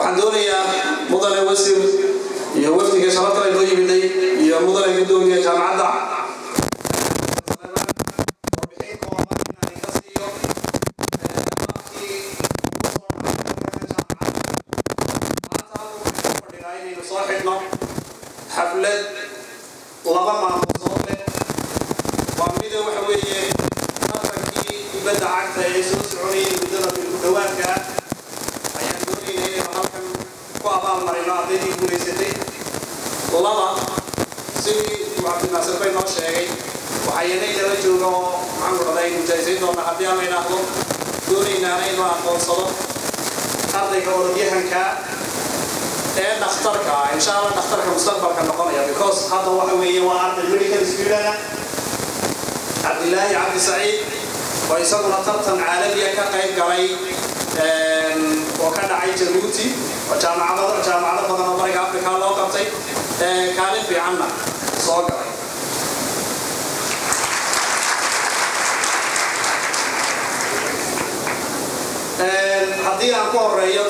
waxaan doonayaa mudane wasiir iyo wafdiga sharafta ay noo yimiday iyo mudane gudoomiyaha jaamacadda حفلات لبا معصومه وميده waxa weeye markii dibadda cagta ay soo soconayeen mudada dhawaanka ayaan doonaynay halkan ku abaalmarino ardaydii guuleysatay laba sidii Cabdinaasir bay noo sheegay waxay la joogo maxaan ku raday mujaahidin doona haddii aan leeyahay doonaynaa inaan aqoonsado ardayga orodyahanka dhakhtarka in sha Allah dhakhtarka mustaqbalka noqonaya because hada waxa weeye waa arday medical student Abdullahi Abdi Saeed oo isaguna tartan caalami ah ka qayb galay oo ka dhacay Djibouti oo jaamacado badan oo bariga Afrika loo qabtay kaalin fiicanna soo galay haddii aan ku horeeyo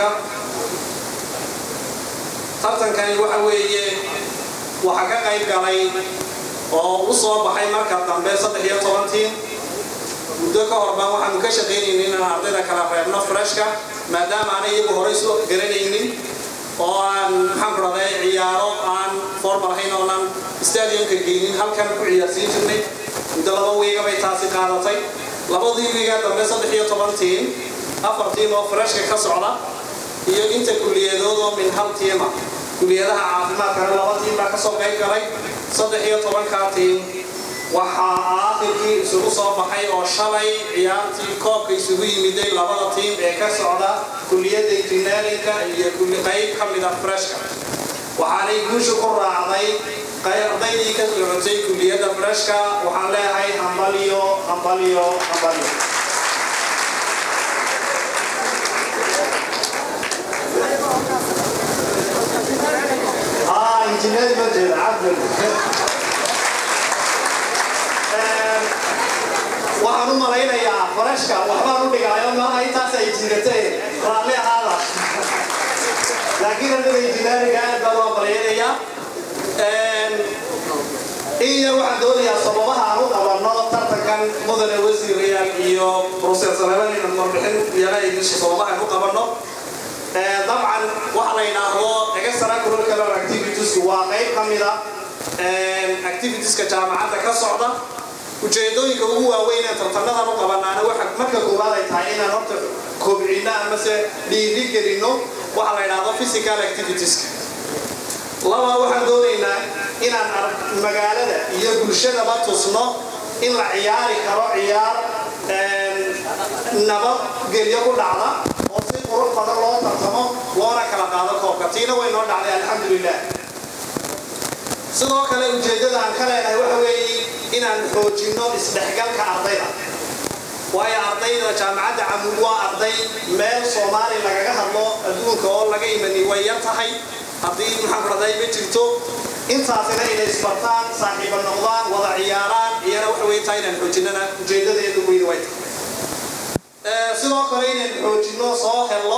tartankani waxa weeye waxa ka qayb galay oo u soo baxay marka dambe 13 muddo ka hor baan waxaan ka shaqeynay inaan ardayda kala reebno freshka maadaama aan iyagu hore soo garanaynin oo aan maxaan raday ciyaaro aan formal ahayn oo aan stadiumka geeynin halkan ku ciyaarsiin jirnay muddo laba weega bay taasi qaadatay labadii weega dambe 13 afartii oo freshka ka socda iyo inta kulliyadooda min hal tiima kulliyadaha caafimaadka laba tiim baa ka soo qayb galay 13 tiim waxa aakhirkii isugu soo baxay oo shalay ciyaartii koobka isugu yimiday labada tiim ee ka socda kulliyada engineeringa iyo qayb ka mid ah freshka waxaanay guusha ku raacday ardaydii ka socotay kulliyada freshka waxaan leeyahay hambaliyo انجينير مجد عبد waxaan malaynayaa farashka waxbaan u dhigayo ma ay taas ay jirtay raali hada laakiin hadda injineeriga baa loo bareeyaa iyo waxaan doonayaa sababaha aan u qabanno tartankan mudane wasiirayaan iyo professor Salaman inaan warbixin yahay sababaha aan u qabanno طبعا وحنا هو extra curricular activities وقيب كاملة activities كجامعات كصعدة وجدوي هو وين ترتنا نقبلنا أنا واحد مركز كوبالا يتعينا نقط كوبرينا مثلا ليريكرينو وحنا هذا physical activities لما واحد دولينا إن المجالات يقول شيء ما تصنع إن العيار كرو عيار نبض قل يقول على قرب فضل الله ترتمه وانا كلا قادة كوكتينا وينور عليه الحمد لله سنوك على الجديد عن كلا وحوي إن الحوجينو استحقاق كأرضينا وهي أرضينا جامعة عملوا أرضي مال صومالي لقاها الله أدون كول لقى مني ويرتحي أرضي محمد رضي بجلتو إنت عطينا إلى إسبرتان صاحب النوضان وضع عياران يرى وحوي تاينا الحوجيننا جديد يدوي ويت sidoo kale in xoojino soo helo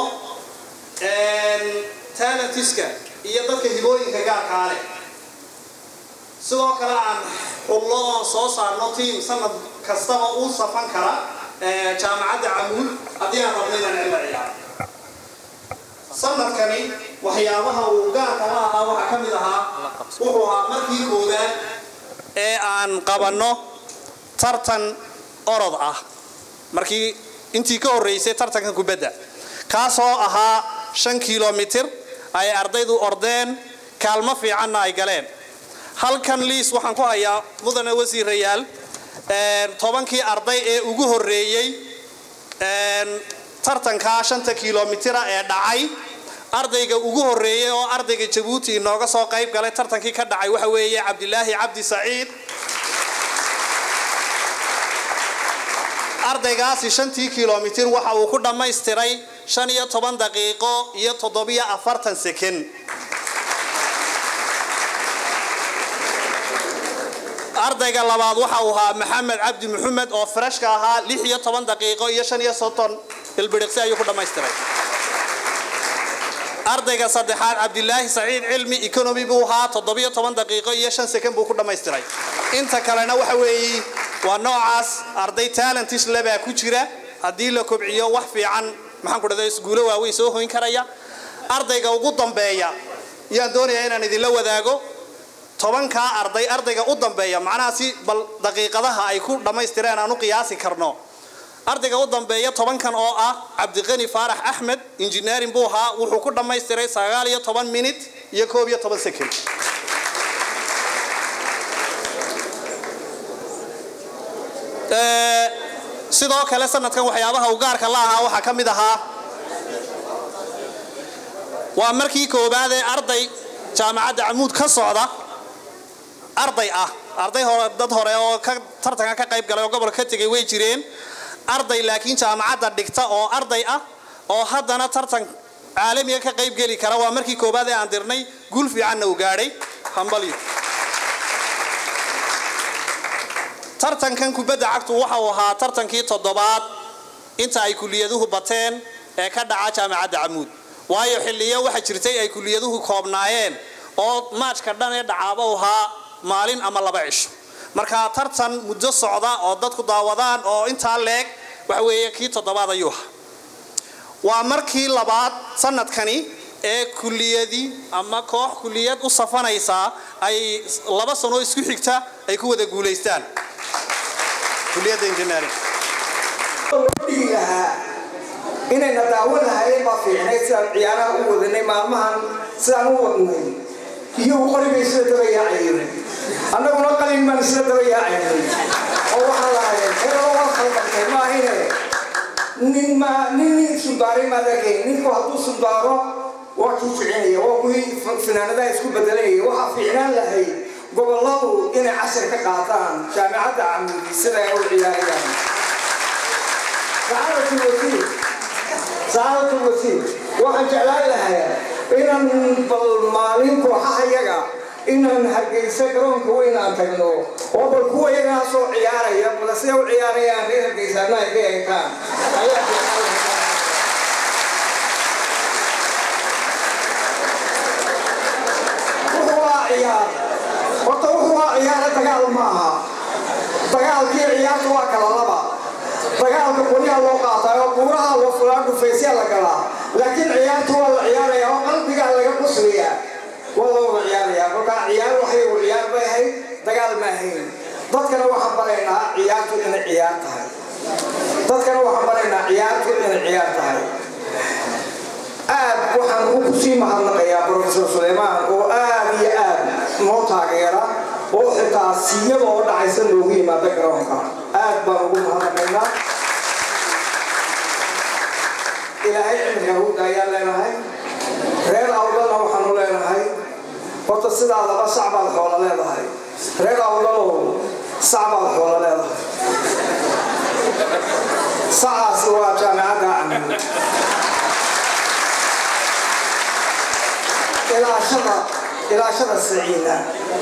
talentiska iyo dadka hibooyinka gaarka ah sidoo kale aan xullo soo saarno team sanad kastaba uu safan kara jaamacadda Amuud hadii aan rabno inaan ciyaaro sanadkani waxyaabaha uu gaarka ah waxa kamid ahaa wuxuu ahaa markii koowaad ee aan qabanno tartan orod ah markii intii ka horeysay tartanka kubadda kaasoo ahaa 5 kilomitir ay ardaydu ordeen kaalmo fiican ay galeen halkan liis waxaan ku hayaa mudane wasiirayaal 10kii arday ee ugu horeeyay tartanka 5 kilomitir ee dhacay ardayga ugu horeeyay oo ardayga Djibouti inooga soo qayb galay tartankii ka dhacay waxa weeye Abdullahi Abdi Saeed ardaygaasi 5 kilomitir waxa uu ku dhameystiray 15 daqiiqo iyo 740 second ardayga labaad waxa uu ahaa Maxamed Abdi Maxamed oo freshka ahaa 16 daqiiqo iyo 35 ilbiriqsi ayuu ku dhameystiray ardayga saddexaad Cabdilaahi Saciid Cilmi economy buu ahaa 17 daqiiqo iyo 5 second buu ku dhameystiray inta kalena waxa weeyii waa noocaas arday talentis laba ku jira hadii la kobciyo wax fiican maxaan ku dhaday iskuulo waaweyn soo hoyn karaya ardayga ugu dambeeya yaan doonayaa inaan idin la wadaago 10 ka ardayga u dambeeya macnaha si bal daqiiqadaha ay ku dhameystireen aanu qiyaasi karno ardayga u dambeeya 10 kan oo ah Cabdiqani Faarax Axmed engineering buu ahaa wuxuu ku dhameystiray 19 minute iyo 12 second sidoo kale sanadkan waxyaabaha u gaarka la ahaa waxa kamid ahaa waa markii koobaad ee arday jaamacadda Amuud ka socda arday hore dad hore oo ka tartanka ka qayb galay oo gobolka ka tagay way jireen arday laakiin jaamacadda dhigta oo arday ah oo haddana tartan caalamiga ka qayb gali kara waa markii koobaad ee aan dirnay guul fiican oo gaadhay hambaliyo tartankan kubadda cagtu waxa uu ahaa tartankii 7aad inta ay kuliyaduhu bateen ee ka dhaca jaamacadda Amuud waayo xilliyo waxa jirtay ay kuliyaduhu koobnaayeen oo matchka dhan ee dhacaaba u ahaa maalin ama 2 cisho marka tartan muddo socda oo dadku daawadaan oo inta leeg waxa weeye kii 7aad ayuu waa markii labaad sanadkani ee kuliyadii ama koox kuliyad u safanaysa ay 2 sano isku xigta ay ku wada guuleystaan kuliyadda engineering inayna daawanahay ma fiicnay sidaan ciyaaraha u wadanay maalmahan sidaan u wadnay iyo qoriga sida dabayaacay annaguna qalin ma sida dabayaacay oo waxa la hayaa oo khaldan ma ahine nin sudaari ma dadkay ninku hadduu sudaaro waa kii fiicnay oo kuwii finaanada isku bedelay waxa fiicnaan lahay goboladu inay casar ka qaataan jaamacadda Amuud sida ay u ciyaarayaan saartu wasiir waxaan jeclaan lahaa inaan bal maalin kooxaha iyaga inaan Hargeysa garoonka weyn aan tagno oo bal kuwa iyaga soo ciyaaraya balse u ciyaarayaan reer Hargeysa ay ka dagaal maaha dagaalkii ciyaartu waa kala laba dagaalka qoriga loo qaatay oo buuraha loo fulaan dhufaysiya la galaa laakiin ciyaartu waa la ciyaaraya oo qalbiga laga qosliya wada ciyaaraya marka ciyaar waxay u ciyaar bay dagaal ma ahayn dadkana waxa bareynaa ciyaartu inay ciyaar tahay aad waxaan ugu sii mahadnaqayaa Professor Suleymaan oo aad iyo aad noo taageera oo xitaa siyada oo dhacaysa loogu yimaado garoonka aad baan ugu mahadnaqaynaa ilaahay cimriga u daayaan leenahay reer awdalna waxaanu leenahay horta sidaa laba shacbaad xoola leedahay reer awdaloo shacbaad xoola leedahay saas waa jaamacadda Amuud ilaashada saciida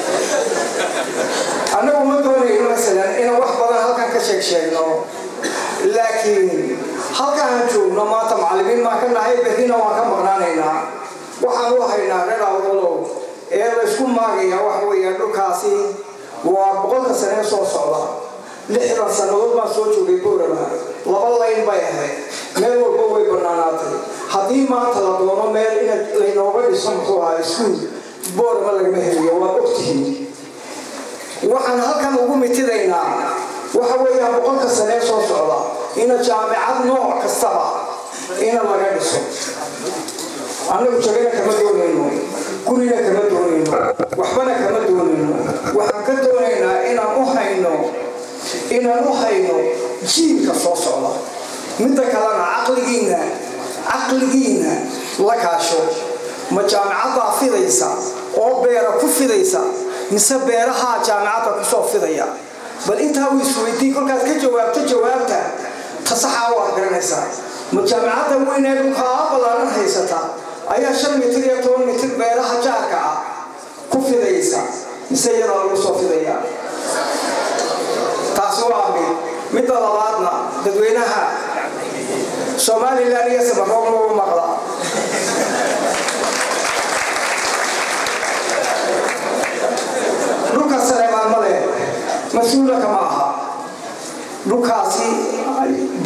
annagu ma doonayno masalan inaan wax badan halkan ka sheegno laakiin halkaan joogno maanta macallimiin ma ka nahay berrina waan ka maqnaanaynaa waxaan u haynaa reer awdalow ee la isku maagaya waxa weeye dhulkaasi waa 100 sano soo socda 60 sanadood baan soo joogay Boorama 2 layn bay ahayd meel walba way banaanaatay haddii maanta la doono meel in la inooga dhiso muxuu ahaa iskuul Boorama lagama heliyo waa ogtihiin waxaan halkan ugu mitidaynaa waxa weeye 100 sano soo socda in jaamacad nooc kastaba in laga dhiso annagu jagana kama doonayno guriga kama doonayno waxbana kama doonayno waxaan ka doonaynaa inaan u hayno jiilka soo socda midda kalena caqligiina la kaasho ma jaamacadda fidaysa oo beera ku fidaysa mise beeraha jaamacadda ku soo fidaya bal inta uu isweydiin kolkaad ka jawaabta tasaxa waa garanaysaa ma jaamacadda weyn ee dhulka balaaran haysata ayaa 5 mitir iyo 10 mitir beeraha jaarka ah ku fidaysa mise iyada lagu soo fidaya taas waa mid labaadna dadweynaha Somaliland iyo Soomaaliya maqla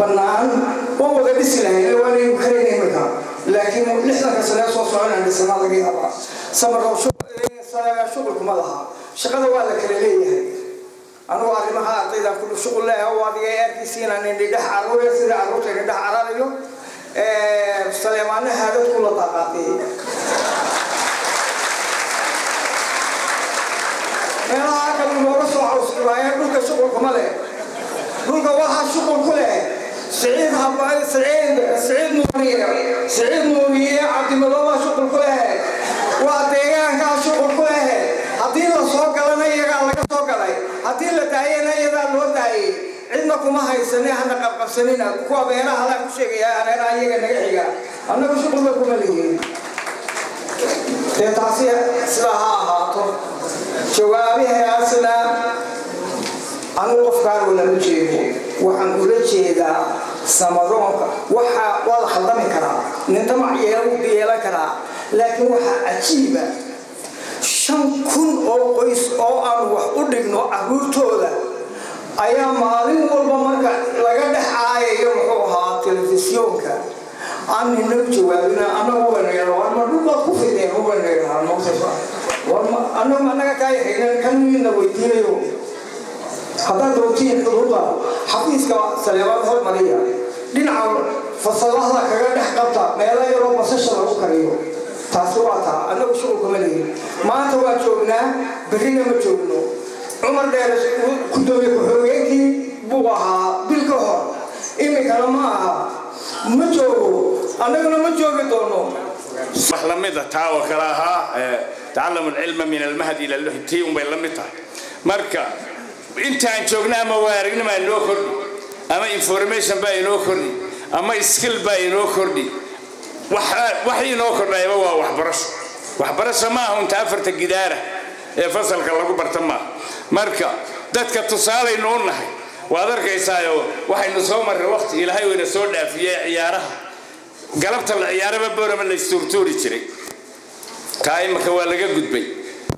bannaan oo wada dhisi lahayn waana inuu karaynay markaa laakiin lixdanka sane soo soconaan dhisnaa laga yaabaa samarka shuqulkuma laha shaqada waa la kala leeyahay anuu arrimaha ardayda kullu shuqul leeyahay oo adiga eerkiisiina nin dhidhax carruur sida carruurta dhidhax cararayo Saleemaana hadad kula taqaatay meelaha kale looga soo cawsanayo dhulka shuqulkuma leh dhulka waxa shuqul ku leh سعيد هباي سعيد نورية عبد الله شغل كله وعديان كان شغل كله هذه السوق لنا يجعل لك سوق لي هذه التعيين يجعل له تعيين عندكم ما هي سنة أنا قبل سنين كوا بينا هلا كل شيء يا أنا رايي كنجحيا أنا بشغل لكم اللي تتعصي سلاها هاتو جوابي هي أصلا أنا أفكار ولا نجيب وعن ولدي إذا سمرونك وح والله خدمي كرا نتمع يلو بيلا كرا لكن وح عجيبة شن كن أو قيس أو أن وح أدركنا عروتولا أيام مالين والبمرك لقد حاجة يوم هو تلفزيون كا أنا نبجي وأنا هو نيرا وأنا دوبا كوفيدين هو نيرا الموسيقى وأنا كاي هنا كانوا ينبغيتينه هذا روتين كروبا حفيز كسليمان هو مريا دينعو فصلها كذا حقبتا ما لا يرى مسشر أو كريو تاسوعها أنا بشوف كمالي ما تبغى تشوفنا بقينا ما تشوفنا عمر دارس كدومي كهويكي بوها بالكهر إمي كلامها ما تشوفه أنا كنا ما تشوفه دونه محلمة تاو كراها تعلم العلم من المهد إلى اللهتي وميلمتها مركا أنت عن شغلنا موارقنا ما نأخذ أما information باي نأخذ أما skill باي نأخذ وحي نأخذ لا يبغى وحبرش ما هو أنت أفرت الجدارة فصل كلاكو برتما مركا دتك تصالي نونه وهذا كيسايو وحي نصوم الوقت إلى هاي ونسود في عيارها قلبت العيارة ببورة من الاستورتوري تري كاي مكوالجا جود بي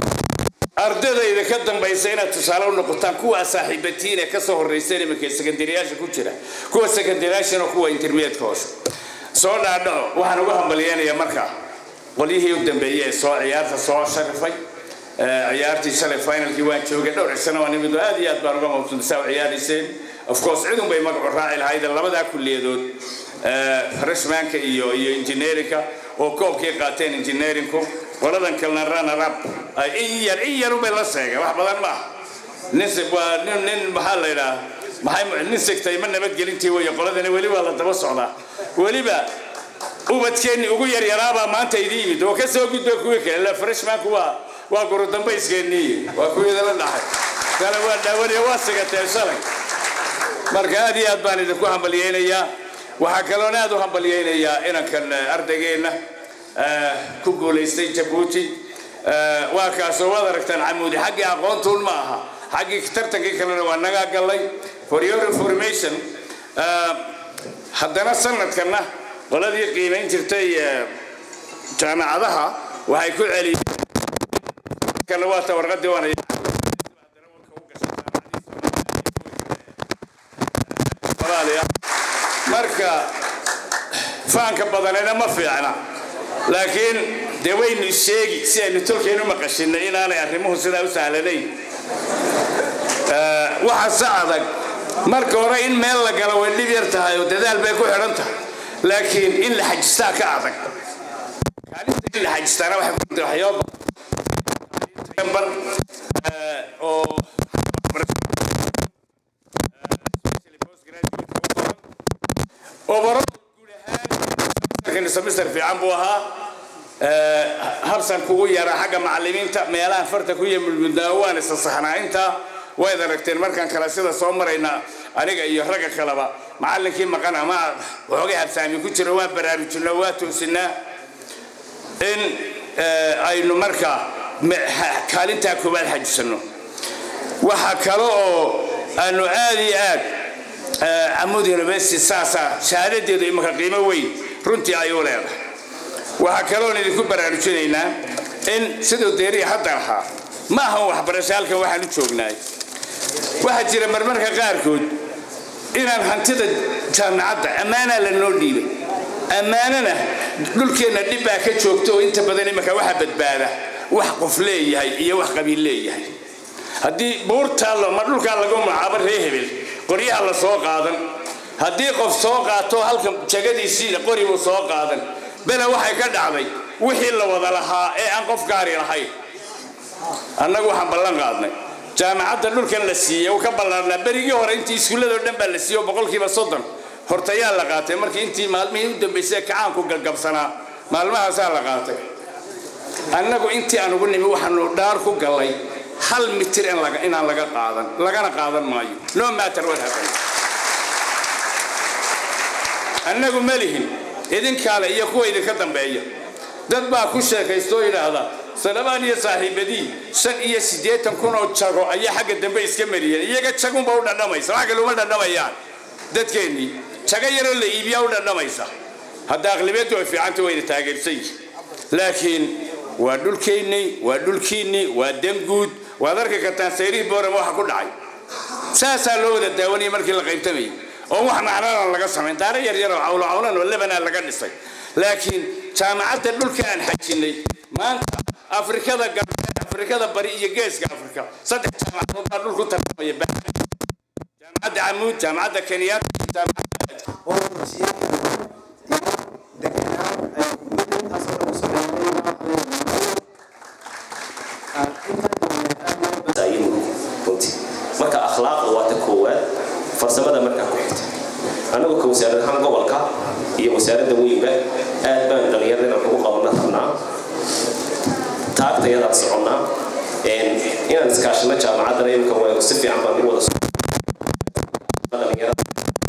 أردنا إذا كدم بيسينا تسالون نقطان كوا صاحبتين كسر الرئيسين مكان سكندرياش كوتشرا كوا سكندرياش وكوا إنترميت كوش صورنا عنه وحنوهم مليان يا مركا وليه يقدم بيه صور عيارة صور شرفي عيارتي شرف فاينل كيوان شوكة دور السنة وانا بدو هذه أتبارقهم وتنساو عياري سين of course عندهم بيمرق الراعي هايدا لبدا كل يدود فرشمانك إيو إنجينيريكا وكوب كي قاتين إنجينيرينكو ولدن كلنا رانا راب إيار وبلا سيجا واحد بدل ما نسب ونن محل إلى محي نسك تيمن نبت جلنتي ويقولون ولي والله تبصعنا ولي بقى وبتكني وقول يا رابا ما أنت يديمي دو كسر قد كويك إلا فرش ما كوا وقردن بيس كني وكوي ذا النحر كان ولي واسقة تيسالك مركادي أتباني دكوا هم بليينيا وحكلونا دو هم بليينيا إنا كان أردقينا كوغوليستي جابوتي وكاسو ودركتن عمودي حقي أقون طول معها حقي كترتك كلنا ونجا قال لي for your information حدنا سنة كنا ولدي قيمين ترتي جامعة وهيكون علي كلوات ورقد وانا مركا فانك بدلنا ما في عنا لكن دوين الشيء سأل تركي إنه مقشنا إن أنا أرموه سدا وسهلني واحد ساعدك مركا ورين مال قالوا اللي بيرتها وتدال بيكون حرنتها لكن إن لحجستها كعدك كان إن لحجستها واحد من الحياة كمبر أو وبرضه لكن سمستر في عمبوها هرسن كوية راح حاجة معلمين تا ميلان فرت كوية من الدوان الصحنا أنت وإذا ركتين مركان كلاسيدا صومرينا أريك يحرق كلابا معلم كيم مكانه ما وحقي بسامي كتير واب برامج نوات وسنا إن أينو مركا كالنتا كوبال حج سنو وحكروا أنه عادي عمودي بس ساسا شهادتي ذي مكان قيمة وين runtii ayuu leedahay waxa kale oo idinku baraarujinayna in sidoo deeri hadda aha ma aha wax barashaalka waxaan u joognaay waxa jira marmarka qaar kood inaan hantida jaamacadda ammaana la noo dhiibay ammaanana dhulkeena dhib baa ka joogto oo inta badan imaka waxa badbaada wax qof leeyahay iyo wax qabiil leeyahay haddii buurta ma dhulka lagu magacaabo reer hebel qoryaha la soo qaadan haddii qof soo qaato halkan jagadiisii qori uu soo qaadan bala waxay ka dhacday wixii la wada lahaa ee aan qof gaari lahayn annagu waxaan ballan qaadnay jaamacadda dhulkan la siiyay oo ka ballaarnaa berigii hore intii iskuullada dhan baa la siiyay 30% hortayaa la qaatay markii intii maalmihii u dambeysay kacaanku galgabsanaa maalmahaasaa la qaatay annagu intii aan ugu nimi waxaanu dhaar ku galay 1 mitir inaan laga qaadan lagana qaadan maayo no matter what happens annagu malihin idinkaale iyo kuwa idinka dambeeya dad baa ku sheekaysto yiraahda sanabaan iyo saaxiibadii 85 kun oo jago ayaa xagga dambe iska mariyay iyaga jagun baa u dhadhamaysa waxa kale uma dhadhamayaan dadkeeni jaga yaro la iibiyo u dhadhamaysa hadda aqlabiyadu ay fiicanta way taageersay laakiin waa dhulkeeni waa danguud waa darka ka taasiri boorama waxa ku dhacay saasa loo wada daawanay markii la qaybtamay oo wax macnaan laga sameyn daara yar yar oo awlan oo labana laga dhisay laakiin jaamacadda dhulka aan xajinay maanta afrikada galbeed afrikada bari iyo geeska afrika saddex jaamacadood baa dhulku tartamaya jaamacadda Amuud jaamacadda Kenyatta marka akhlaaqda waa ta koowaad farsamada marka ku xigta anagu ka wasaaradda gobolka iyo wasaaradda weynba aad baan dhalinyarada ugu qabanaa taagtayada soconnaa inaan iskaashino jaamacadda imka waa si fiican baan ugu wada dhalinyarada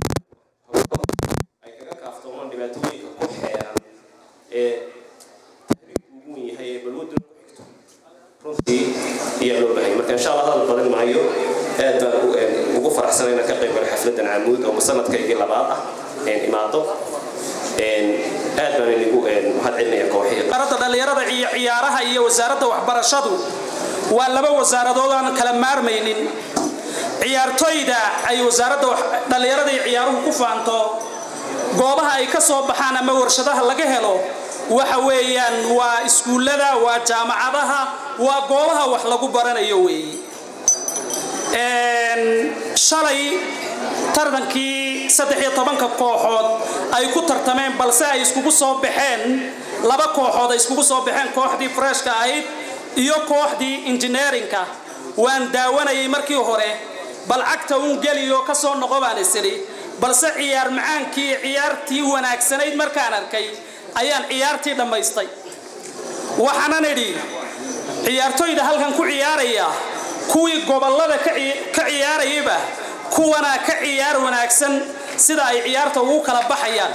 ay kaga kaaftoomaan dhibaatooyinka ku xeeran ee ugu yahay balwadu runtii iyo loo baahay marka insha Allah hadal badan maayo aad baan ugu faraxsanahay ka qayb galay xafladan Amuud oo sanadkayga labaad ah imaado aad baan inigu waxaad celinaya kooxihii wasaaradda dhalinyarada iyo ciyaaraha iyo wasaaradda waxbarashadu waa laba wasaaradood aan kala maarmaynin ciyaartoyda ay wasaaradda dhalinyarada iyo ciyaaruhu ku faanto goobaha ay ka soo baxaan ama warshadaha laga helo waxa weeyaan waa iskuulada waa jaamacadaha waa goobaha wax lagu baranayo weey shalay tartankii 13 kooxood ay ku tartameen balse ay iskugu soo baxeen laba kooxood ay iskugu soo baxeen kooxdii freshka ahayd iyo kooxdii engineeringka waan daawanayay markii hore bal cagta uu geliyo ka soo noqobaan isiri balse ciyaar macaankii ciyaartii wanaagsanayd markaan arkay ayaan ciyaartii dhamaystay waxaan nidhi ciyaartoyda halkan ku ciyaaraya kuwii gobolada ka ciyaarayba kuwana ka ciyaar wanaagsan sida ay ciyaarta ugu kala baxayaan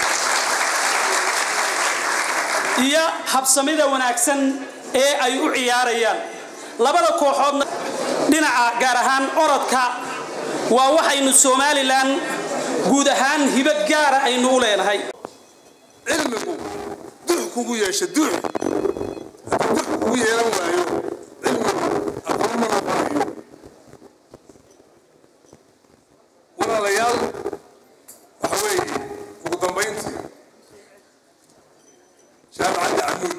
iyo habsamida wanaagsan ee ay u ciyaarayaan labada kooxood dhinaca gaar ahaan orodka waa waxaynu Soomaaliland guud ahaan hibad gaar ah aynu u leenahay cilmigu dux kugu yeesho dux kugu yeelan waayo cilmigu aqoon ma noqonayo walaalayaal waxa weeye ugu dambayntii jaamacadda Amuud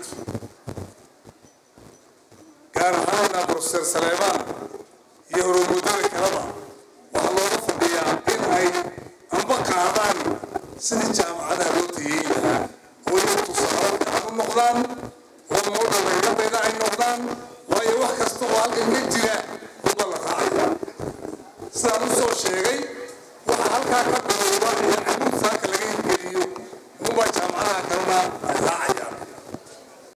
gaar ahaan Professor Saleeman iyo hormuudada kaleba waxaa looga fadhiyaa in ay amba qaadaan sidii jaamacadaha loo tayeeyay lahaa oo ay tusaale u noqdaan oo moodalada ay noqdaan waayo wax kasta oo halkan ka jira oo la raacay sidaan u soo sheegay waxa halkaa ka bilowda in Amuud saaka laga hirgeliyo uma jaamacadaha kalena